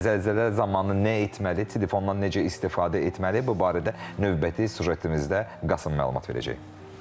Zəlzələ zamanı nə etməli, telefondan necə istifadə etməli, bu barədə növbəti sujetimizdə Qasım məlumat verəcək.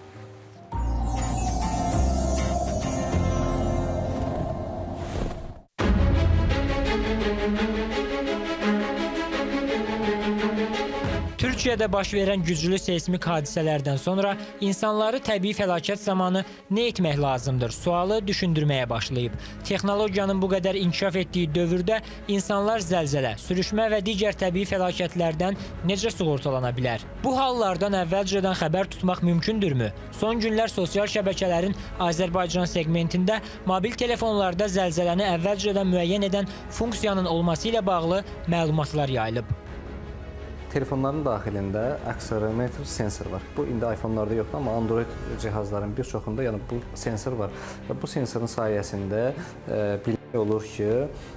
Türkiyədə baş verən güclü seysmik hadisələrdən sonra insanları təbii fəlakət zamanı nə etmək lazımdır sualı düşündürməyə başlayıb. Texnologiyanın bu qədər inkişaf etdiyi dövrdə insanlar zəlzələ, sürüşmə və digər təbii fəlakətlərdən necə sığortalana bilər? Bu hallardan əvvəlcədən xəbər tutmaq mümkündürmü? Son günlər sosial şəbəkələrin Azərbaycan segmentində mobil telefonlarda zəlzələni əvvəlcədən müəyyən edən funksiyanın olması ilə bağlı məlumatlar yayılıb. Telefonların daxilində akselerometr sensor var. Bu indi iPhone-larda yoxdur, amma Android cihazların bir çoxunda yəni bu sensor var. Və bu sensorun sayəsində bilmək olur ki,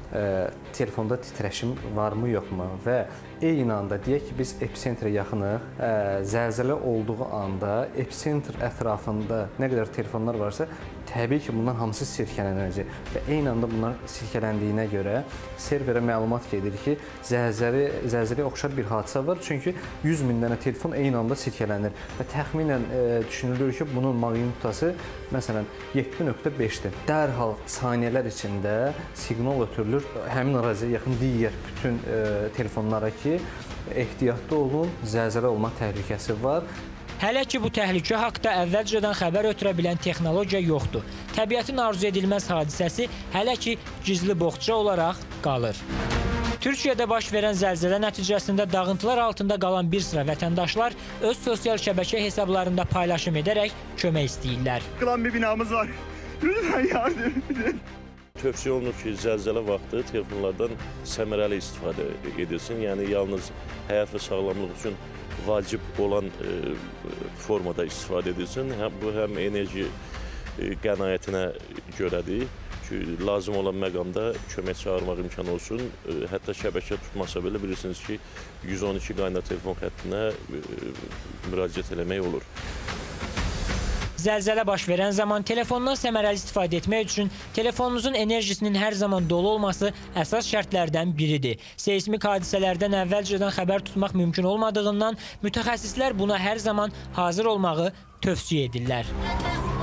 telefonda titreşim varmı, yoxmu və eyni anda deyək ki, biz episentrə yaxınıq, zəlzələ olduğu anda epicentr ətrafında nə qədər telefonlar varsa, təbii ki, bunların hamısı sirkələnəcək və eyni anda bunlar sirkələndiyinə görə serverə məlumat gedir ki, zəlzələyə oxşar bir hadisə var, çünki 100 min dənə telefon eyni anda sirkələnir və təxminən düşünülür ki, bunun magnitudası məsələn 7.5-dir. Dərhal saniyələr içində siqnal ötürülür həmin əraziyə yaxın digər bütün telefonlara ki, ehtiyatlı olun, zəlzələ olma təhlükəsi var. Hələ ki, bu təhlükə haqda əvvəlcədən xəbər ötürə bilən texnologiya yoxdur. Təbiətin arzu edilməz hadisəsi hələ ki, gizli boğça olaraq qalır. Türkiyədə baş verən zəlzələ nəticəsində dağıntılar altında qalan bir sıra vətəndaşlar öz sosial şəbəkə hesablarında paylaşım edərək kömək istəyirlər. Yıkılan bir binamız var. Lütfen yardım edin. Tövsiyə olunur ki, zəlzələ vaxtı telefonlardan səmərəli istifadə edilsin. Yəni, yalnız həyat və sağlamlıq üçün vacib olan formada istifadə edilsin. Bu həm enerji qənaətinə görədir ki, lazım olan məqamda kömək çağırmaq imkanı olsun. Hətta şəbəkə tutmasa belə bilirsiniz ki, 112 qaynar telefon xəttinə müraciət eləmək olur. Zəlzələ baş verən zaman telefondan səmərəli istifadə etmək üçün telefonunuzun enerjisinin hər zaman dolu olması əsas şərtlərdən biridir. Seysmik hadisələrdən əvvəlcədən xəbər tutmaq mümkün olmadığından mütəxəssislər buna hər zaman hazır olmağı tövsiyə edirlər.